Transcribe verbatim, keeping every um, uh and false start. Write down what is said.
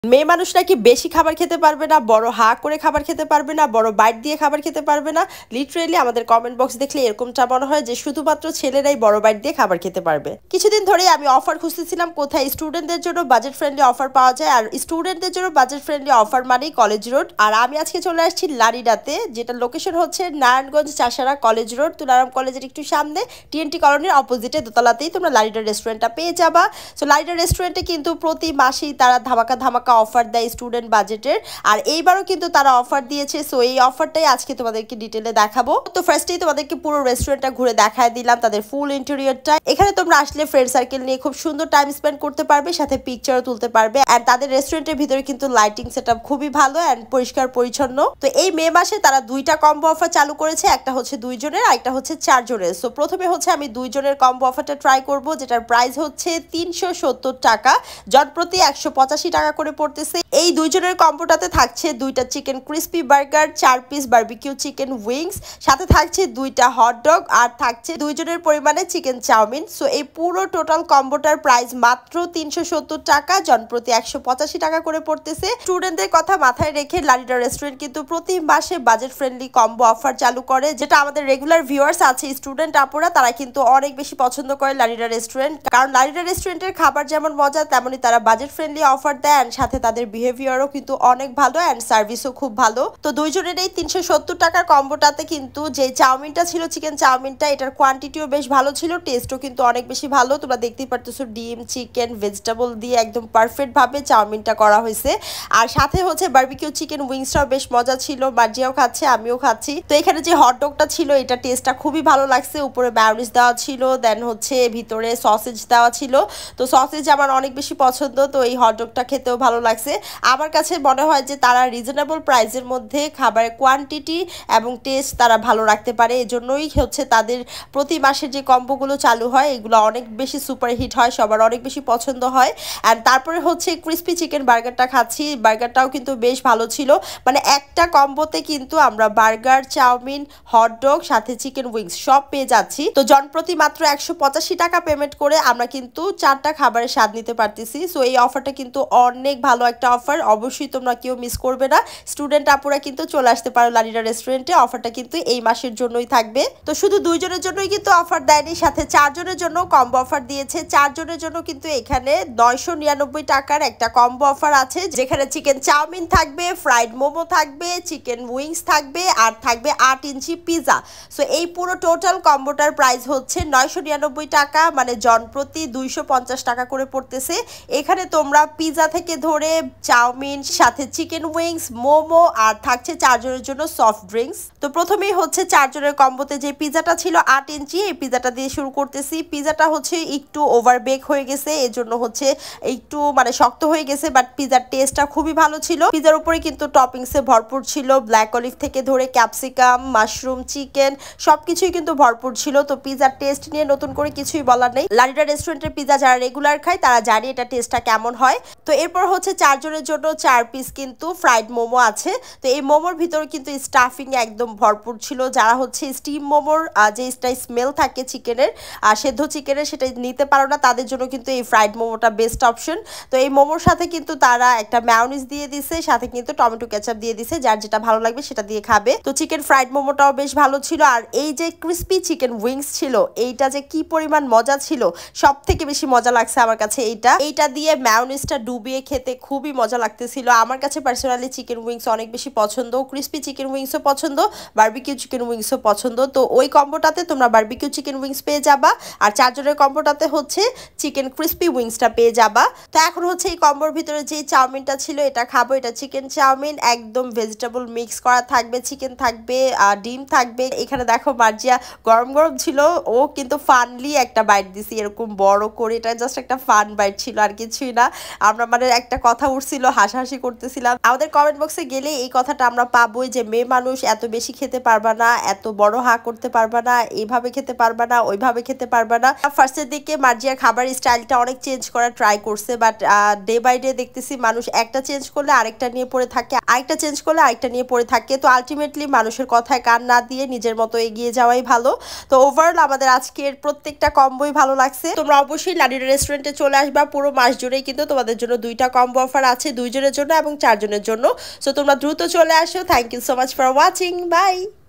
মেয়ে মানুষ নাকি বেশি খাবার খেতে পারবে না, বড় হা করে খাবার খেতে পারবে না, বড় বাইট দিয়ে খাবার খেতে পারবে না। লিটারেলি আমাদের কমেন্ট বক্স দেখলে এরকমটা মনে হয় যে শুধুমাত্র ছেলেরাই বড় বাইট দিয়ে খাবার খেতে পারবে। কিছুদিন ধরেই আমি অফার খুঁজতেছিলাম কোথায় স্টুডেন্টদের জন্য বাজেট ফ্রেন্ডলি অফার পাওয়া যায়, আর স্টুডেন্টদের জন্য বাজেট ফ্রেন্ডলি অফার মানেই কলেজ রোড। আর আমি আজকে চলে আসছি লারিডাতে, যেটা লোকেশন হচ্ছে নারায়ণগঞ্জ চাষারা কলেজ রোড, তুলারাম কলেজের একটু সামনে টিএনটি কলোনির অপোজিটে দোতলাতেই তোমরা লারিডা রেস্টুরেন্টটা পেয়ে যাবা। সো লারিডা রেস্টুরেন্টে কিন্তু প্রতি মাসেই তারা ধামাকা ধামাকা অফার দেয় স্টুডেন্ট বাজেটের, আর এইবারও কিন্তু তারা অফার দিয়েছে। সো এই অফারটাই আজকে তোমাদেরকে ডিটেলে দেখাবো। তো ফার্স্টেই তোমাদেরকে পুরো রেস্টুরেন্টটা ঘুরে দেখায় দিলাম, তাদের ফুল ইন্টেরিয়রটা। এখানে তোমরা আসলে ফ্রেন্ড সার্কেল নিয়ে খুব সুন্দর টাইম স্পেন্ড করতে পারবে, সাথে পিকচারও তুলতে পারবে। এন্ড তাদের রেস্টুরেন্টের ভিতরে কিন্তু লাইটিং সেটআপ খুবই ভালো এন্ড পরিষ্কার পরিচ্ছন্ন। তো এই মে মাসে তারা দুইটা কম্বো অফার চালু করেছে, একটা হচ্ছে দুইজনের আর একটা হচ্ছে চারজনের। সো প্রথমে হচ্ছে আমি দুইজনের কম্বো অফারটা ট্রাই করব, যেটার প্রাইস হচ্ছে তিনশো সত্তর টাকা, জন প্রতি একশো পঁচাশি টাকা করে পড়তেছে। এই দুইজনের কম্বোটাতে থাকছে দুইটা চিকেন ক্রিস্পি বার্গার, চার পিস বারবিকিউ চিকেন উইংস, সাথে থাকছে দুইটা হটডগ, আর থাকছে দুইজনের পরিমাণে চিকেন চাউমিন। সো এই পুরো টোটাল কম্বোটার প্রাইস মাত্র তিনশো সত্তর টাকা, জন প্রতি একশো পঁচাশি টাকা করে পড়তেছে। স্টুডেন্টদের কথা মাথায় রেখে লারিডা রেস্টুরেন্ট কিন্তু প্রতি মাসে বাজেট ফ্রেন্ডলি কম্বো অফার চালু করে, যেটা আমাদের রেগুলার ভিউয়ার্স আছে স্টুডেন্ট আপুরা, তারা কিন্তু অনেক বেশি পছন্দ করে লারিডা রেস্টুরেন্ট। কারণ লারিডা রেস্টুরেন্টের খাবার যেমন মজা, তেমনই তারা বাজেট ফ্রেন্ডলি অফার দেন, সাথে তাদের বিহেভিয়ারও কিন্তু অনেক ভালো এন্ড সার্ভিসও খুব ভালো। তো দুইজনের এই তিনশো সত্তর টাকার কম্বোটাতে কিন্তু যে চাউমিনটা ছিল, চিকেন চাউমিনটা, এটার কোয়ান্টিটিও বেশ ভালো ছিল, টেস্টও কিন্তু অনেক বেশি ভালো। তোমরা দেখতেই পারতেছো ডিম, চিকেন, ভেজিটেবল দিয়ে একদম পারফেক্ট ভাবে চাউমিনটা করা হয়েছে। আর সাথে হচ্ছে বারবিকিউ চিকেন উইংসটাও বেশ মজা ছিল, মার্জিয়াও খাচ্ছে, আমিও খাচ্ছি। তো এখানে যে হটডগটা ছিল, এটা টেস্টটা খুবই ভালো লাগছে। উপরে মায়োনিজ দেওয়া ছিল, দেন হচ্ছে ভিতরে সসেজ দেওয়া ছিল। তো সসেজ আমার অনেক বেশি পছন্দ, তো এই হটডগটা খেতেও ভালো লাগছে। আমার কাছে মনে হয় যে তারা রিজনেবল প্রাইসের মধ্যে খাবারের কোয়ান্টিটি এবং টেস্ট তারা ভালো রাখতে পারে, এজন্যই হচ্ছে তাদের প্রতি মাসে যে কম্বোগুলো চালু হয় এগুলো অনেক বেশি সুপারহিট হয়, সবার অনেক বেশি পছন্দ হয়। অ্যান্ড তারপরে হচ্ছে ক্রিস্পি চিকেন বার্গারটা খাচ্ছি, বার্গারটাও কিন্তু বেশ ভালো ছিল। মানে একটা কম্বোতে কিন্তু আমরা বার্গার, চাউমিন, হটডগ, সাথে চিকেন উইংস সব পেয়ে যাচ্ছি। তো জনপ্রতি মাত্র একশো পঁচাশি টাকা পেমেন্ট করে আমরা কিন্তু চারটা খাবারের স্বাদ নিতে পারতেছি। সো এই অফারটা কিন্তু অনেক ভালো একটা অফার, অবশ্যই তোমরা কেউ মিস করবে না। স্টুডেন্ট আপুরা কিন্তু চলে আসতে পারো লারিডা রেস্টুরেন্টে, অফারটা কিন্তু এই মাসের জন্যই থাকবে। তো শুধু দুইজনের জন্যই কিন্তু অফার দেয়নি, সাথে চারজনের জন্য কম্বো অফার দিয়েছে। চারজনের জন্য কিন্তু এখানে নয়শো নিরানব্বই টাকার একটা কম্বো অফার আছে, যেখানে চিকেন চাউমিন থাকবে, ফ্রাইড মোমো থাকবে, চিকেন উইংস থাকবে, আর থাকবে আট ইঞ্চি পিজা। সো এই পুরো টোটাল কম্বোটার প্রাইস হচ্ছে নয়শো নিরানব্বই টাকা, মানে জন প্রতি দুইশো পঞ্চাশ টাকা করে পড়তেছে। এখানে তোমরা পিজা থেকে ধরে চাউমিন, সাথে চিকেন উইংস, মোমো, আর থাকছে চারজনের জন্য সফট ড্রিঙ্কস। তো প্রথমেই হচ্ছে চারজনের কম্বোতে যে পিজাটা ছিল আট ইঞ্চি, এই পিজাটা দিয়ে শুরু করতেছি। পিজাটা হচ্ছে একটু ওভার বেক হয়ে গেছে, এজন্য হচ্ছে একটু মানে শক্ত হয়ে গেছে, বাট পিজার টেস্টটা খুবই ভালো ছিল। পিজার উপরে কিন্তু টপিংসে ভরপুর ছিল, ব্ল্যাক অলিভ থেকে ধরে ক্যাপসিকাম, মাশরুম, চিকেন সবকিছুই কিন্তু ভরপুর ছিল। তো পিজার টেস্ট নিয়ে নতুন করে কিছুই বলার নেই, লারিডা রেস্টুরেন্টের পিজা যারা রেগুলার খায় তারা জানে এটা টেস্টটা কেমন হয়। তো এরপর হচ্ছে চারজনের জন্য চার পিস কিন্তু ফ্রাইড মোমো আছে। তো এই মোমোর ভিতরে কিন্তু স্টাফিং একদম ভরপুর ছিল। যারা হচ্ছে স্টিম মোমোর যে স্মেল থাকে চিকেনের, সেদ্ধ চিকেনের, সেটা নিতে পারো না, তাদের জন্য কিন্তু এই ফ্রাইড মোমোটা বেস্ট অপশন। তো এই মোমোর সাথে কিন্তু তারা একটা মায়োনিজ দিয়ে দিছে, সাথে কিন্তু টমেটো কেচাপ দিয়ে দিছে, যার যেটা ভালো লাগবে সেটা দিয়ে খাবে। তো চিকেন ফ্রাইড মোমোটাও বেশ ভালো ছিল। আর এই যে ক্রিস্পি চিকেন উইংস ছিল, এইটা যে কি পরিমাণ মজা ছিল, সব থেকে বেশি মজা লাগছে আমার কাছে এইটা। এইটা দিয়ে মায়োনিজটা ডুবিয়ে খেতে খুবই মজা লাগতেছিল। আমার কাছে পার্সোনালি চিকেন উইংস অনেক বেশি পছন্দ, ক্রিস্পি চিকেন উইংসও পছন্দ, বারবিকিউ চিকেন উইংসও পছন্দ। তো ওই কম্বোটাতে তোমরা বারবিকিউ চিকেন উইংস পেয়ে যাবা, আর চারজনের কম্বোটাতে হচ্ছে চিকেন ক্রিস্পি উইংসটা পেয়ে যাবা। তো এখন হচ্ছে এই কম্বোর ভিতরে যে চাউমিনটা ছিল এটা খাবো। এটা চিকেন চাউমিন, একদম ভেজিটেবল মিক্স করা থাকবে, চিকেন থাকবে, ডিম থাকবে। এখানে দেখো মার্জিয়া গরম গরম ছিল, ও কিন্তু ফানলি একটা বাইট দিছি এরকম বড় করে, এটা জাস্ট একটা ফান বাইট ছিল আর কিছুই না। আমরা মানে একটা কথা উঠছিল, হাসাহাসি করতেছিলাম। আমাদের কমেন্ট বক্সে গেলে এই কথাটা আমরা পাবোই যে মেয়ে মানুষ এত বেশি খেতে পারবা না, এত বড় হা করতে পারবা না, এইভাবে খেতে পারবা না, ওইভাবে খেতে পারবা না। ফার্স্টের দিকে মার্জিয়া খাবার স্টাইলটা অনেক চেঞ্জ করার ট্রাই করছে, বাট ডে বাই ডে দেখতেছি মানুষ একটা চেঞ্জ করলে আরেকটা নিয়ে পড়ে থাকে, আরেকটা চেঞ্জ করলে আরেকটা নিয়ে পড়ে থাকে। তো আলটিমেটলি মানুষের কথায় কান না দিয়ে নিজের মতো এগিয়ে যাওয়াই ভালো। তো ওভারঅল আমাদের আজকের প্রত্যেকটা কম্বোই ভালো লাগছে। তোমরা অবশ্যই লারিডা রেস্টুরেন্টে চলে আসবা, পুরো মাস জুড়েই কিন্তু তোমাদের জন্য দুইটা কম্বো কম্বো অফার আছে দুইজনের জন্য এবং চারজনের জন্য। সো তোমরা দ্রুত চলে আসো। Thank you so much for watching. By.